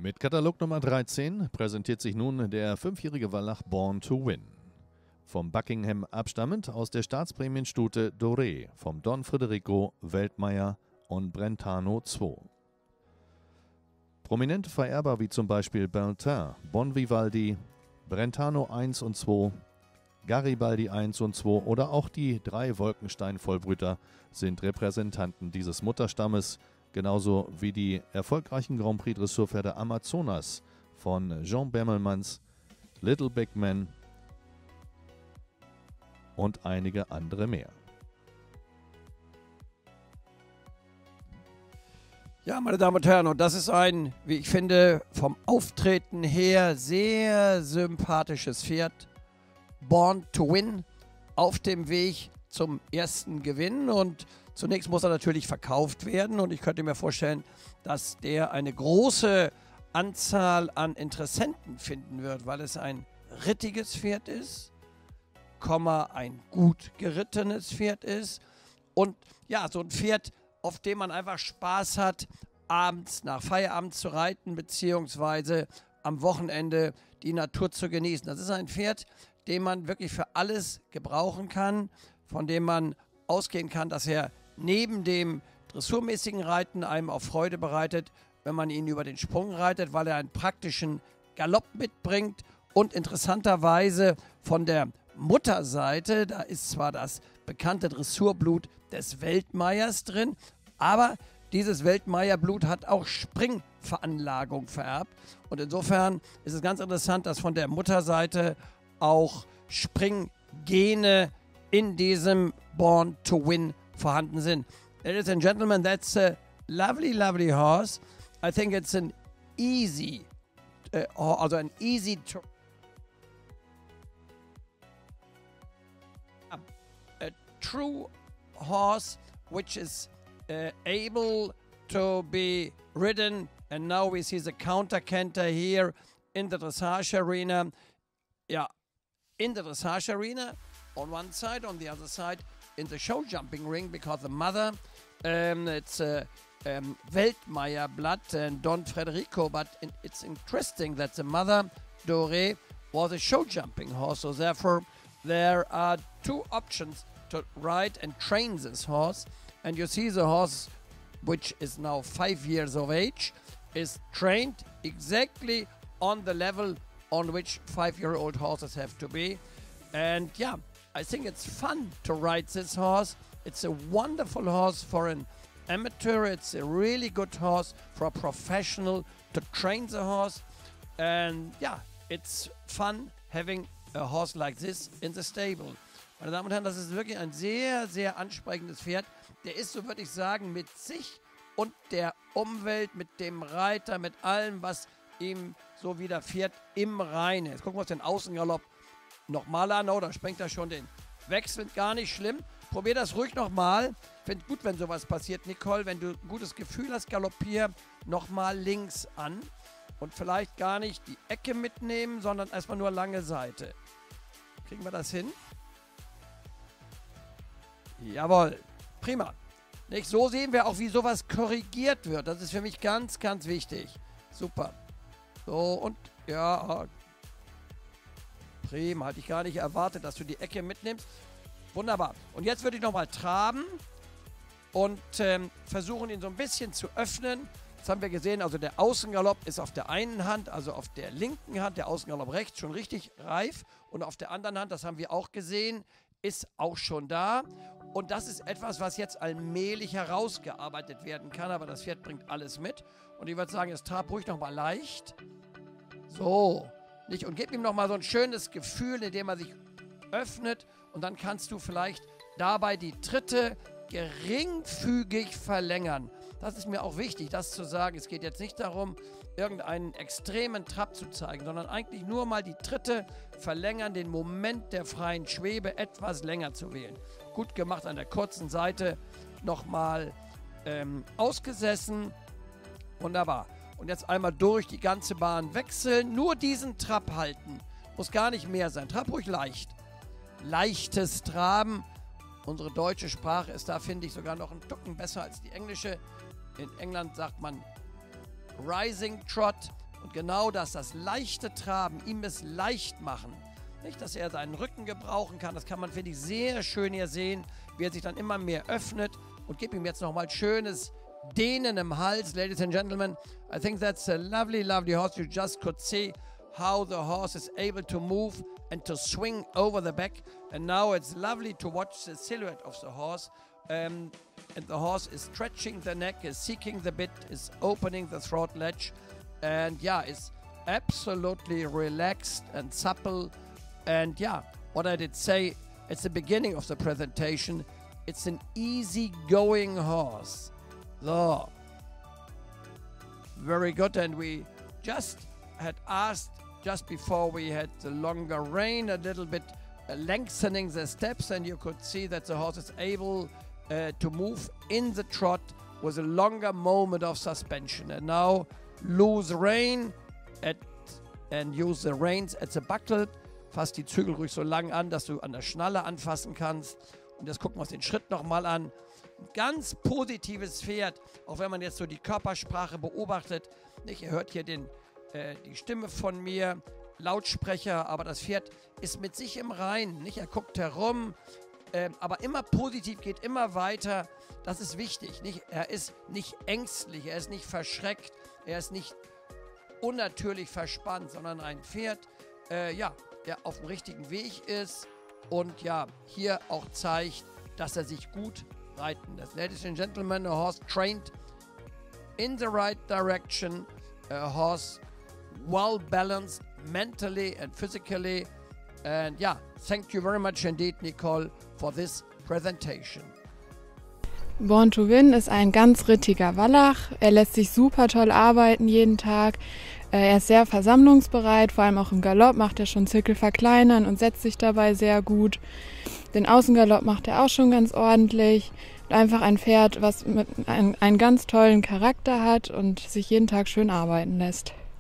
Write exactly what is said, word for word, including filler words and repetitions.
Mit Katalog Nummer dreizehn präsentiert sich nun der fünfjährige Wallach Born to Win. Vom Buckingham abstammend aus der Staatsprämienstute Doré vom Don Federico, Weltmeier und Brentano zwei. Prominente Vererber wie zum Beispiel Bertin, Bonvivaldi, Brentano eins und zwei, Garibaldi eins und zwei oder auch die drei Wolkenstein-Vollbrüter sind Repräsentanten dieses Mutterstammes, genauso wie die erfolgreichen Grand Prix Dressurpferde Amazonas von Jean Bemmelmans, Little Big Man und einige andere mehr. Ja, meine Damen und Herren, und das ist ein, wie ich finde, vom Auftreten her sehr sympathisches Pferd. Born to Win, auf dem Weg zum ersten Gewinn, und zunächst muss er natürlich verkauft werden, und ich könnte mir vorstellen, dass der eine große Anzahl an Interessenten finden wird, weil es ein rittiges Pferd ist, ein gut gerittenes Pferd ist und ja, so ein Pferd, auf dem man einfach Spaß hat, abends nach Feierabend zu reiten, beziehungsweise am Wochenende die Natur zu genießen. Das ist ein Pferd, den man wirklich für alles gebrauchen kann, von dem man ausgehen kann, dass er neben dem dressurmäßigen Reiten einem auch Freude bereitet, wenn man ihn über den Sprung reitet, weil er einen praktischen Galopp mitbringt und interessanterweise von der Mutterseite, da ist zwar das bekannte Dressurblut des Weltmeiers drin, aber dieses Weltmeierblut hat auch Springveranlagung vererbt, und insofern ist es ganz interessant, dass von der Mutterseite auch Springgene in diesem Born to Win vorhanden sind. Ladies and gentlemen, that's a lovely, lovely horse. I think it's an easy, uh, also an easy to a true horse which is uh, able to be ridden, and now we see the counter canter here in the dressage arena. Yeah, in the dressage arena on one side, on the other side in the show jumping ring, because the mother, um, it's a um, Weltmeier blood and Don Federico, but in, it's interesting that the mother, Doré, was a show jumping horse, so therefore there are two options to ride and train this horse, and you see the horse, which is now five years of age, is trained exactly on the level on which five-year-old horses have to be. And yeah, I think it's fun to ride this horse. It's a wonderful horse for an amateur. It's a really good horse for a professional to train the horse. And yeah, it's fun having a horse like this in the stable. Meine Damen und Herren, das ist wirklich ein sehr, sehr ansprechendes Pferd. Der ist, so würde ich sagen, mit sich und der Umwelt, mit dem Reiter, mit allem, was ihm so widerfährt, im Reinen. Jetzt gucken wir uns den Außengalopp nochmal an. Oh, da sprengt er schon den Wechsel. Gar nicht schlimm. Probier das ruhig nochmal. Finde gut, wenn sowas passiert, Nicole. Wenn du ein gutes Gefühl hast, galoppier nochmal links an. Und vielleicht gar nicht die Ecke mitnehmen, sondern erstmal nur lange Seite. Kriegen wir das hin? Jawohl. Prima. Nicht? So sehen wir auch, wie sowas korrigiert wird. Das ist für mich ganz, ganz wichtig. Super. So, und ja, prima. Hatte ich gar nicht erwartet, dass du die Ecke mitnimmst. Wunderbar. Und jetzt würde ich nochmal traben und ähm, versuchen, ihn so ein bisschen zu öffnen. Das haben wir gesehen, also der Außengalopp ist auf der einen Hand, also auf der linken Hand, der Außengalopp rechts, schon richtig reif. Und auf der anderen Hand, das haben wir auch gesehen, ist auch schon da. Und das ist etwas, was jetzt allmählich herausgearbeitet werden kann. Aber das Pferd bringt alles mit. Und ich würde sagen, jetzt trab ruhig nochmal leicht. So. Nicht? Und gib ihm nochmal so ein schönes Gefühl, indem er sich öffnet. Und dann kannst du vielleicht dabei die Tritte geringfügig verlängern. Das ist mir auch wichtig, das zu sagen. Es geht jetzt nicht darum, irgendeinen extremen Trab zu zeigen, sondern eigentlich nur mal die Tritte verlängern, den Moment der freien Schwebe etwas länger zu wählen. Gut gemacht an der kurzen Seite, nochmal ähm, ausgesessen. Wunderbar. Und jetzt einmal durch die ganze Bahn wechseln, nur diesen Trab halten. Muss gar nicht mehr sein. Trab ruhig leicht. Leichtes Traben. Unsere deutsche Sprache ist da, finde ich, sogar noch ein Tucken besser als die englische. In England sagt man Rising Trot, Und genau das, das leichte Traben, ihm es leicht machen. Nicht, dass er seinen Rücken gebrauchen kann. Das kann man, finde ich, sehr schön hier sehen, wie er sich dann immer mehr öffnet. Und gebe ihm jetzt nochmal schönes Dehnen im Hals. Ladies and gentlemen, I think that's a lovely, lovely horse. You just could see how the horse is able to move and to swing over the back. And now it's lovely to watch the silhouette of the horse. Um, and the horse is stretching the neck, is seeking the bit, is opening the throat ledge. And yeah, is absolutely relaxed and supple. And yeah, what I did say at the beginning of the presentation, it's an easy-going horse. So, very good. And we just had asked, just before we had the longer rein, a little bit uh, lengthening the steps, and you could see that the horse is able uh, to move in the trot with a longer moment of suspension. And now loose rein at, and use the reins at the buckle. Fass die Zügel ruhig so lang an, dass du an der Schnalle anfassen kannst. Und jetzt gucken wir uns den Schritt nochmal an. Ein ganz positives Pferd, auch wenn man jetzt so die Körpersprache beobachtet. Nicht? Ihr hört hier den, äh, die Stimme von mir, Lautsprecher, aber das Pferd ist mit sich im Reinen. Nicht? Er guckt herum, äh, aber immer positiv, geht immer weiter. Das ist wichtig. Nicht? Er ist nicht ängstlich, er ist nicht verschreckt, er ist nicht unnatürlich verspannt, sondern ein Pferd, äh, ja, der auf dem richtigen Weg ist und ja, hier auch zeigt, dass er sich gut reiten lässt. Ladies and gentlemen, a horse trained in the right direction, a horse well balanced mentally and physically. And yeah, thank you very much indeed, Nicole, for this presentation. Born to Win ist ein ganz rittiger Wallach. Er lässt sich super toll arbeiten jeden Tag. Er ist sehr versammlungsbereit, vor allem auch im Galopp macht er schon Zirkel verkleinern und setzt sich dabei sehr gut. Den Außengalopp macht er auch schon ganz ordentlich. Und einfach ein Pferd, was mit ein, einen ganz tollen Charakter hat und sich jeden Tag schön arbeiten lässt.